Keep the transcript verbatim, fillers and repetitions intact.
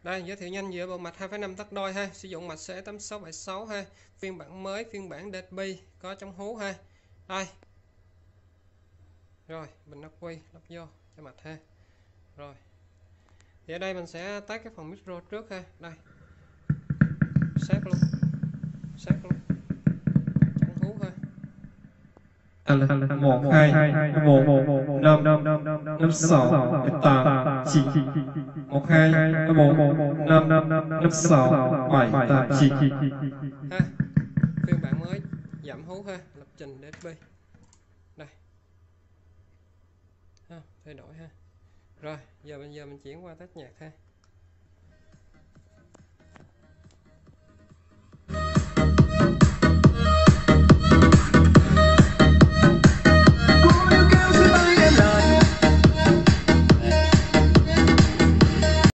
Đây, giới thiệu nhanh giữa bộ mạch hai phẩy năm tắc đôi ha, sử dụng mạch C tám sáu bảy sáu ha, phiên bản mới, phiên bản đê pê có chống hú ha. Đây. Rồi, bình ắc quy lắp vô cho mạch ha. Rồi. Thì ở đây mình sẽ tắt cái phần micro trước ha. Đây. Sát luôn. Sát luôn. Chống hú ha. một hai một năm năm sáu tám chín một hai một năm năm sáu bảy tám chín ha. Phiên bản mới giảm hú ha, lập trình đê pê. Đây. Ha, thay đổi ha. Rồi, giờ bây giờ mình chuyển qua test nhạc ha.